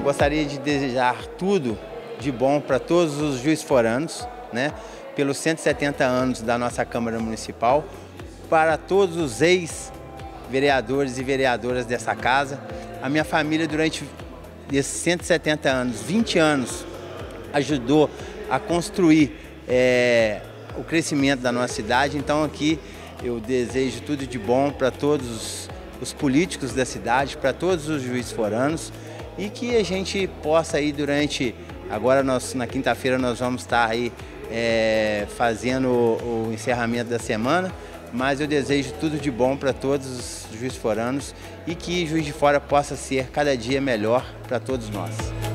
gostaria de desejar tudo de bom para todos os juiz-foranos, né? Pelos 170 anos da nossa Câmara Municipal, para todos os ex-vereadores e vereadoras dessa casa. A minha família, durante esses 170 anos, 20 anos, ajudou a construir o crescimento da nossa cidade. Então aqui eu desejo tudo de bom para todos os políticos da cidade, para todos os juiz-foranos, e que a gente possa aí agora na quinta-feira nós vamos estar aí fazendo o encerramento da semana, mas eu desejo tudo de bom para todos os juiz-foranos e que Juiz de Fora possa ser cada dia melhor para todos nós.